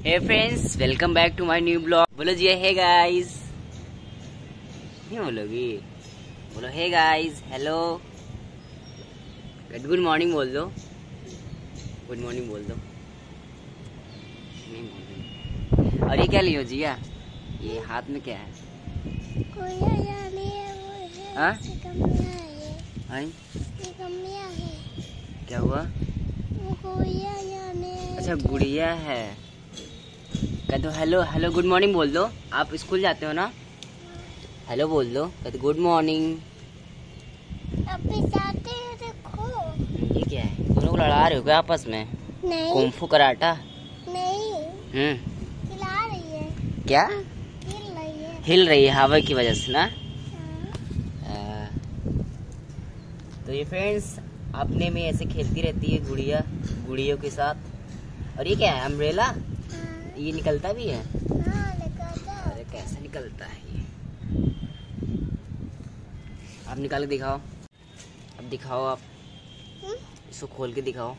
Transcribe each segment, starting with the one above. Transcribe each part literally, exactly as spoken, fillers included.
Hey friends, welcome back to my new blog. बोलो जी hey guys. नहीं बोलोगी? बोलो hey guys, hello, good morning बोल दो। गुड मॉर्निंग बोल दो। नहीं बोल दो। और ये क्या लियो जिया? ये हाथ में क्या है? हाँ? क्या हुआ? अच्छा गुड़िया है। कह दो हेलो हेलो गुड मॉर्निंग बोल दो। आप स्कूल जाते हो ना? हेलो बोल दो। कह दो गुड मॉर्निंग। अभी जाते हैं, देखो। ये क्या है? दोनों को लड़ा रहे हो क्या आपस में? नहीं। Kung fu karate? नहीं। हम्म। हिला रही है। क्या? हिल रही है। हिल रही है हवा की वजह से ना? हाँ। तो ये फ्रेंड्स अपने में ऐसे खेलती रहती है गुड़िया गुड़ियों के साथ। और ये क्या है? अम्ब्रेला? हाँ। ये निकलता भी है? हाँ, निकालता। अरे कैसे निकलता है ये? आप निकाल के दिखाओ। अब दिखाओ आप। हम्म? इसको खोल के दिखाओ।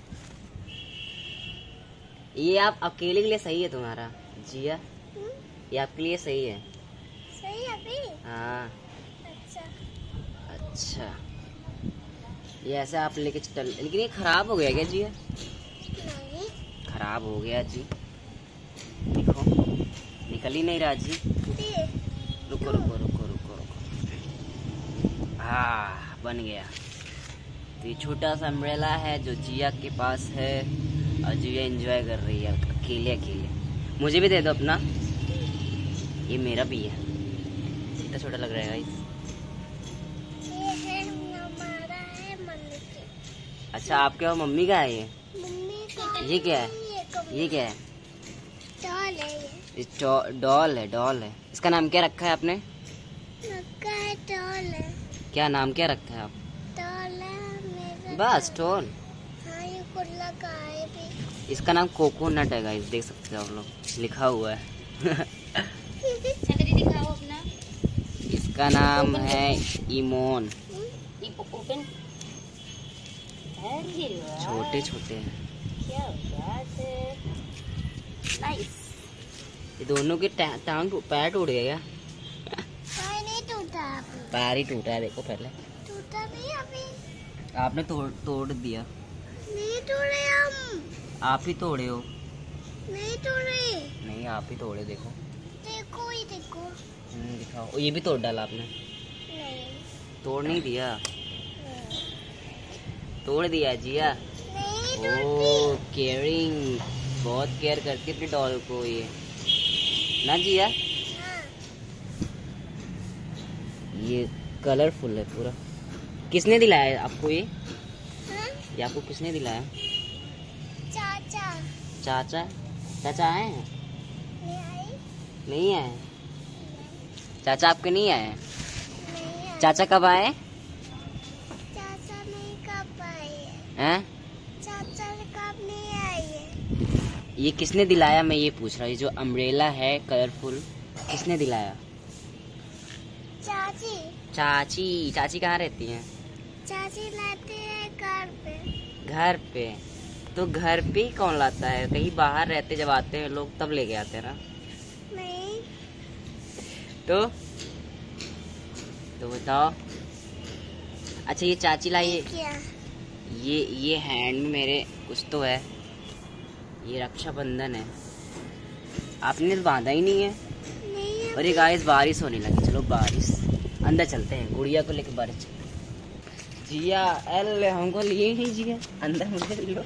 ये आप अकेले के लिए सही है तुम्हारा जिया? हम्म? ये आपके लिए सही है? सही अभी? हाँ। अच्छा। अच्छा ये ऐसे आप लेके चल, लेकिन ये खराब हो गया क्या जिया? नहीं। खराब हो गया जी। देखो निकल ही नहीं रहा जी। दे। रुको रुको रुको रुको रुको। हाँ बन गया। तो ये छोटा सा अम्ब्रेला है जो जिया के पास है और जिया एंजॉय कर रही है अकेले अकेले। मुझे भी दे दो अपना। ये मेरा भी है। इतना छोटा लग रहा है गाइस। ये है हमारा है मम्मी के। अच्छा आपके और मम्मी का है ये? मम्मी का। ये क्या है? ये कब- ये क्या है? डॉल है ये। ये डॉल है। डॉल है। इसका नाम क्या रखा है आपने? लगा है डॉल है। क्या नाम क्या रखा है आप? डॉल है मेरा। बस टॉल। हाँ ये कुछ लगा है भी। इसका नाम कोकोनट है गाइस, देख सकते हो आप लोग, लिखा हुआ है। छतरी दिखाओ अपना। इसका नाम है इमोन। ओपन। छोटे छोटे हैं। क्या बात है। नाइस। ये दोनों के टा- टांग टू- पैर टूट गया क्या? पैर नहीं टूटा अभी। पैर ही टूटा है देखो पहले। टूटा नहीं अभी। आपने तोड़ तोड़ दिया। नहीं तोड़े हम। आप ही तोड़े हो। नहीं तोड़े। नहीं आप ही तोड़े देखो। देखो ही देखो। हम्म, दिखाओ। ओ, ये भी तोड़ डाला आपने? नहीं। तोड़ नहीं दिया? तोड़ दिया जिया। नहीं ओ टूटी। केयरिंग, बहुत केयर करती है अपनी डॉल को ये ना जिया? हाँ। ये कलरफुल है पूरा। किसने दिलाया आपको ये? हाँ? ये आपको किसने दिलाया? चाचा। चाचा? चाचा आए हैं? नहीं आई। नहीं आए? चाचा आपके नहीं आए? नहीं आई। चाचा कब आए चाचा नहीं कब आई है। हैं? चाचा कब नहीं आई है। ये किसने दिलाया मैं ये पूछ रहा हूँ। ये जो अम्ब्रेला है कलरफुल किसने दिलाया? चाची। चाची। चाची कहाँ रहती हैं? चाची लाते हैं घर पे। घर पे? तो घर पे ही कौन लाता है? कहीं बाहर रहते जब आते हैं लोग तब लेके आते हैं ना। नहीं। तो तो बताओ। अच्छा ये चाची लाई है। क्या? ये ये हैंड में मेरे कुछ तो है। ये रक्षाबंधन है। आपने तो बांधा ही नहीं है। नहीं। और ये गाइस बारिश होने लगी। चलो बारिश अंदर चलते हैं। गुड़िया को लेकर बारिश चलते हैं। जिया एल हमको लिए ही जिया अंदर मुझे लो।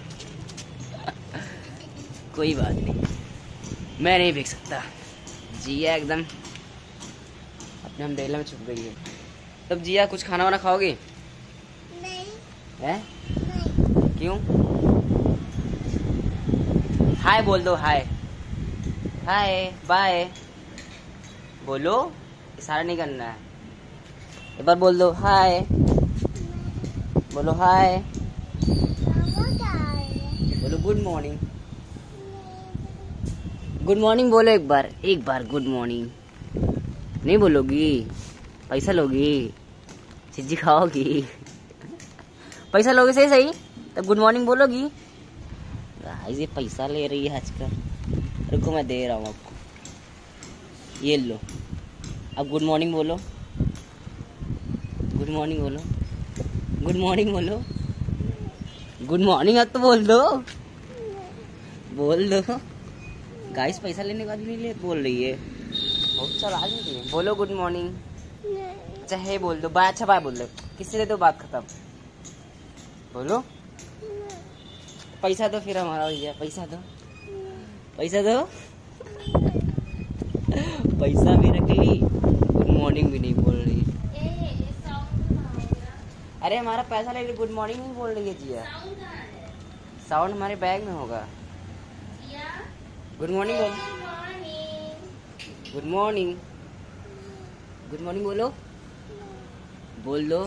कोई बात नहीं, मैं नहीं भीग सकता। जिया एकदम अपने अम्ब्रेला में छुप गई है। तब जिया कुछ खाना वाना खाओगे? नहीं। हैं? नहीं। क्यों? हाय बोल दो। हाय हाय बाय बोलो। इशारा नहीं करना है। एक बार बोल दो हाय। बोलो हाय। मामा क्या आई है। बोलो गुड मॉर्निंग। गुड मॉर्निंग बोलो एक बार। एक बार गुड मॉर्निंग। नहीं बोलोगी? पैसा लोगी? चिज्जी खाओगी? पैसा लोगे सही सही तब गुड मॉर्निंग बोलोगी? गाइस ये पैसा ले रही है आजकल। रुको मैं दे रहा हूँ आपको, ये लो। अब गुड मॉर्निंग बोलो, गुड मॉर्निंग बोलो, गुड मॉर्निंग बोलो, गुड मॉर्निंग। अब तो बोल दो, बोल दो। गाइस पैसा लेने के बाद नहीं ले बोल रही है, बहुत चला रही है। बोलो गुड मॉर्निंग। अच्छा हे बोल दो, बाय। अच्छा बाय बोल दो, किससे दे दो, बात खत्म। बोलो पैसा दो फिर हमारा भैया, पैसा दो, पैसा दो। पैसा भी रख ली, गुड मॉर्निंग भी नहीं बोल रही। अरे हमारा पैसा ले ली, गुड मॉर्निंग नहीं बोल रही है जिया। साउंड हमारे बैग में होगा। गुड मॉर्निंग बोल, गुड मॉर्निंग, गुड मॉर्निंग बोलो, बोल दो।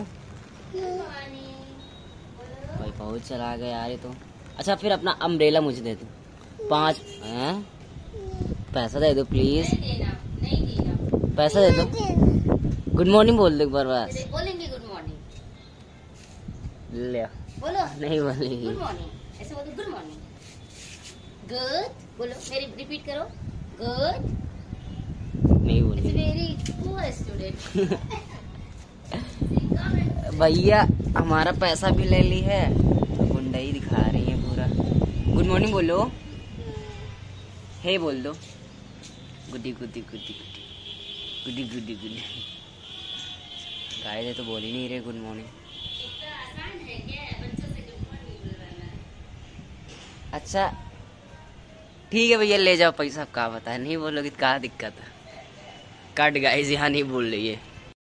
भाई बहुत चला गया यार ये तो। अच्छा फिर अपना अम्ब्रेला मुझे दे दो, पाँच हैं, पैसा दे दो प्लीज, पैसा दे दो। गुड मॉर्निंग बोल दो एक बार बस। बोलेंगे गुड मॉर्निंग, ले बोलो नहीं बोलेगी। गुड मॉर्निंग, ऐसे बोलो गुड मॉर्निंग, गुड बोलो, मेरी रिपीट करो, गुड। नहीं बोलेगी वेरी पुअर स्टूडेंट। भैया हमारा पैसा भी ले ली है, गुंडा ही दिखा रही है पूरा। गुड मॉर्निंग बोलो, हे बोल दो, गुड्डी गुड्डी गुड्डी गुड्डी गुड्डी गुड्डी। गाइस ये तो बोल ही नहीं रहे गुड मॉर्निंग। अच्छा ठीक है भैया ले जाओ पैसा, क्या बता, नहीं बोलोगे क्या दिक्कत है। कट गाइस यहाँ नहीं बोल रही है।